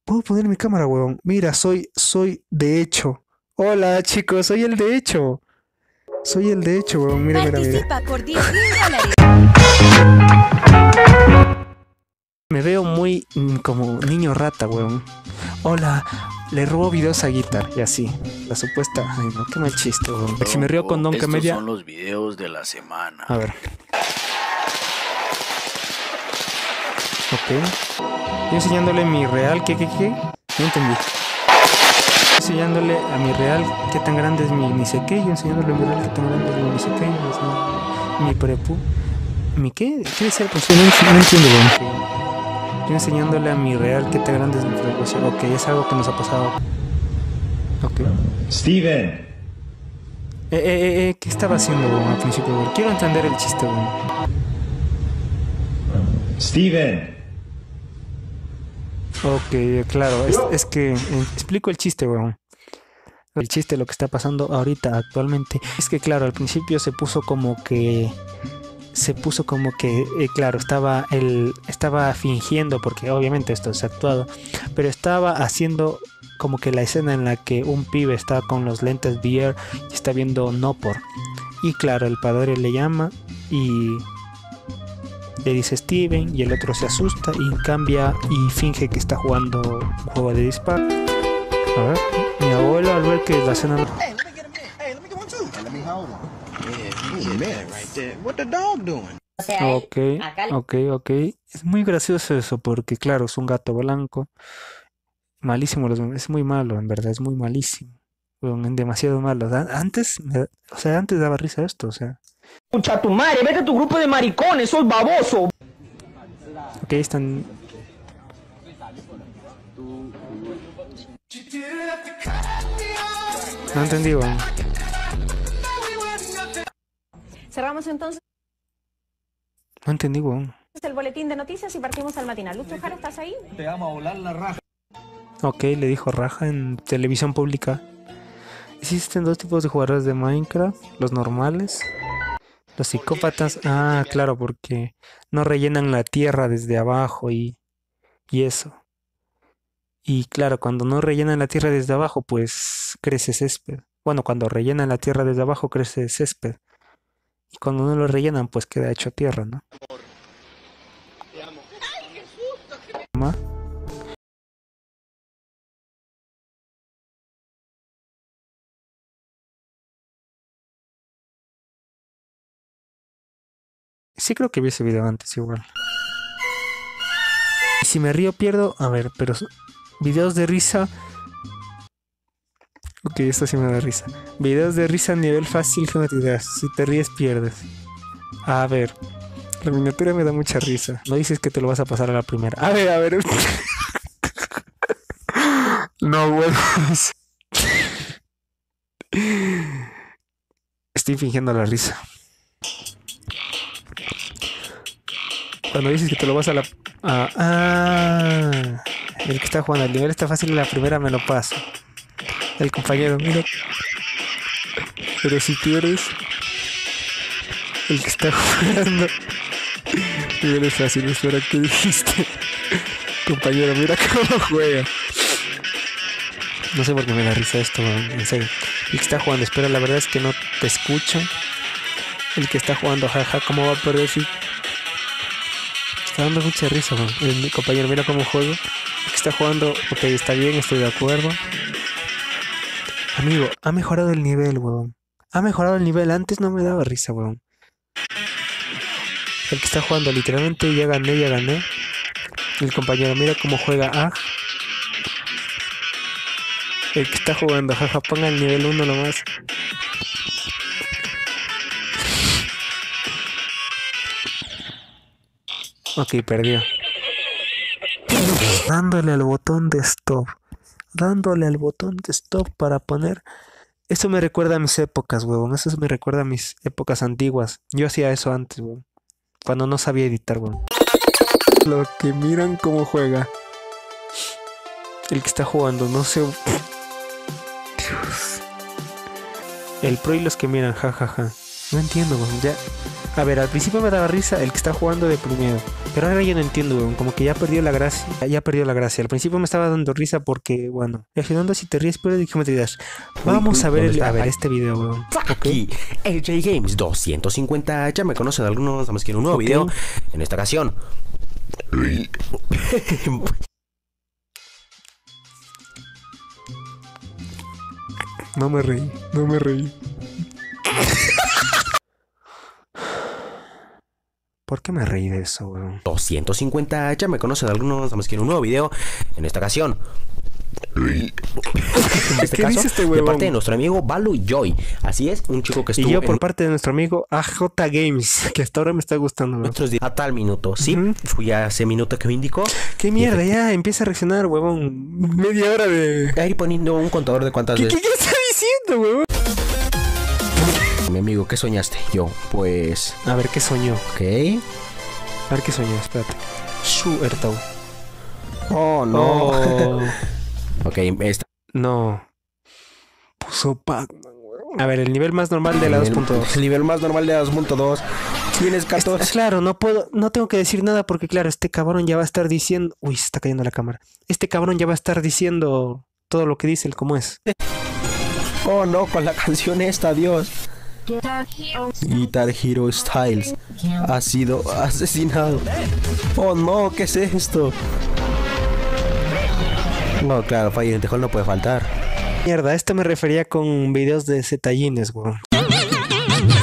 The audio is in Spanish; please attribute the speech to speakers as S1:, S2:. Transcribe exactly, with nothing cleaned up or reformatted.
S1: Puedo poner mi cámara, huevón. Mira, soy, soy de hecho. Hola, chicos, soy el de hecho. Soy el de hecho, huevón. Mira, mira, mira.
S2: Participa por diez mil dólares.
S1: Me veo muy mm, como niño rata, weón. Hola, le robo videos a Guitar y así. La supuesta. Ay, no, qué mal chiste, weón. Si me río con Don
S3: Estos
S1: Media.
S3: son los videos de la semana.
S1: A ver. Ok. Yo enseñándole mi real, ¿qué, qué, qué? No entendí. Enseñándole a mi real qué tan grande es mi ni sé qué. Yo enseñándole a mi real qué tan grande es mi ni sé qué. Mi prepu. ¿Mi qué? ¿Qué decía el profesor? No, no entiendo, weón. Yo enseñándole a mi real qué tan grande es mi frecuencia. Ok, es algo que nos ha pasado. Ok.
S4: Steven.
S1: Eh, eh, eh, eh, ¿qué estaba haciendo, weón, al principio, weón? Quiero entender el chiste, weón.
S4: Steven.
S1: Ok, claro, es, es que eh, explico el chiste, weón. El chiste, lo que está pasando ahorita, actualmente, es que, claro, al principio se puso como que... Se puso como que, eh, claro, estaba él estaba fingiendo, porque obviamente esto es actuado, pero estaba haciendo como que la escena en la que un pibe está con los lentes V R y está viendo Nopor. Y claro, el padre le llama y le dice Steven y el otro se asusta y cambia y finge que está jugando un juego de disparo. A ver, mi abuelo al ver que la escena...
S5: Hey, let me get him in. Hey, let me get one too. Hey, let me hold him. Yeah, yeah, that right there. What the dog doing?
S6: O sea, él,
S1: Ok,
S6: acá le-
S1: ok, ok. Es muy gracioso eso porque claro, es un gato blanco. Malísimo, los, es muy malo, en verdad, es muy malísimo. Weón, demasiado malo. Da- Antes, me da- o sea, antes daba risa esto, o sea.
S7: Escucha tu madre, vete a tu grupo de maricones, sos baboso.
S1: Ok, están. No entendí, weón.
S2: Cerramos entonces
S1: No entendí, weón.
S2: el boletín de noticias y partimos al matinal. Lucho Jara, ¿estás ahí?
S5: Te vamos a volar la raja.
S1: Ok, le dijo Raja en televisión pública. Existen dos tipos de jugadores de Minecraft, los normales, los psicópatas. Ah, claro, porque no rellenan la tierra desde abajo y, y eso. Y claro, cuando no rellenan la tierra desde abajo, pues crece césped. Bueno, cuando rellenan la tierra desde abajo, crece césped. Y cuando no lo rellenan, pues queda hecho tierra, ¿no? Ma- Sí creo que vi ese video antes igual. Y si me río pierdo, a ver, pero s- videos de risa. Ok, esto sí me da risa. Videos de risa a nivel fácil que no te das. Si te ríes pierdes. A ver, la miniatura me da mucha risa. No dices que te lo vas a pasar a la primera. A ver, a ver. No, bueno. Estoy fingiendo la risa. Cuando dices que te lo vas a la... Ah, ah, el que está jugando. El nivel está fácil y la primera me lo paso. El compañero, mira. Pero si pierdes... El que está jugando... Nivel es fácil, espera, ¿qué dijiste? Compañero, mira cómo juega. No sé por qué me da risa esto, weón, en serio. El que está jugando, espera, la verdad es que no te escucho. El que está jugando, jaja, ¿cómo va a perder si...? Está dando mucha risa, weón. El, mi compañero, mira cómo juego. El que está jugando, ok, está bien, estoy de acuerdo. Amigo, ha mejorado el nivel, weón. Ha mejorado el nivel, antes no me daba risa, weón. El que está jugando, literalmente, ya gané, ya gané. El compañero, mira cómo juega, ah. El que está jugando, jaja, ponga el nivel uno nomás. Ok, perdió. Dándole al botón de stop. Dándole al botón de stop para poner... Eso me recuerda a mis épocas, huevón. Eso me recuerda a mis épocas antiguas. Yo hacía eso antes, huevón. Cuando no sabía editar, huevón. Lo que miran cómo juega. El que está jugando, no sé... Dios. El pro y los que miran, jajaja. Ja, ja. No entiendo, weón. Ya. A ver, al principio me daba risa el que está jugando de primero. Pero ahora ya no entiendo, weón. Como que ya perdió la gracia. Ya perdió la gracia. Al principio me estaba dando risa porque, bueno. Reaccionando si te ríes, pero dijimos te dirás. Vamos a ver, el, a ver este video, weón.
S6: Aquí, L J Games doscientos cincuenta. Ya me conocen algunos, vamos a quiero un nuevo
S1: Okay.
S6: video. En esta ocasión.
S1: No me reí, no me reí. ¿Por qué me reí de eso, weón?
S6: doscientos cincuenta. Ya me conocen algunos, vamos a quiero un nuevo video. En esta ocasión. En este
S1: ¿Qué
S6: caso,
S1: dice este
S6: de
S1: huevón?
S6: parte de nuestro amigo Balu Joy. Así es, un chico que estuvo
S1: Y yo por
S6: en
S1: parte de nuestro amigo A J Games, que hasta ahora me está gustando, weón.
S6: nuestros días a tal minuto. Sí,
S1: Ujú.
S6: fui a ese minuto que me indicó.
S1: ¿Qué mierda? Ya empieza a reaccionar, huevón. Media hora de...
S6: A ir poniendo un contador de cuántas
S1: ¿Qué, qué,
S6: veces.
S1: qué está diciendo, huevón?
S6: Mi amigo, ¿qué soñaste? Yo, pues.
S1: A ver, ¿qué soñó?
S6: Ok.
S1: A ver, ¿qué soñó? Espérate. Su Ertau.
S6: Oh,
S1: Oh.
S6: Ok, esta.
S1: No. Puso Pac-Man, weón. A ver, el nivel más normal de la dos punto dos.
S6: El nivel más normal de la dos punto dos. Tienes
S1: Es
S6: catorce.
S1: claro, no puedo, no tengo que decir nada porque claro, este cabrón ya va a estar diciendo... Uy, se está cayendo la cámara. Este cabrón ya va a estar diciendo todo lo que dice el cómo es.
S6: Oh no, con la canción esta, Dios. Guitar Hero Styles ha sido asesinado. Oh no, ¿qué es esto? No, claro, Fire in the Hall no puede faltar.
S1: Mierda, a esto me refería con videos de Zetallines, weón.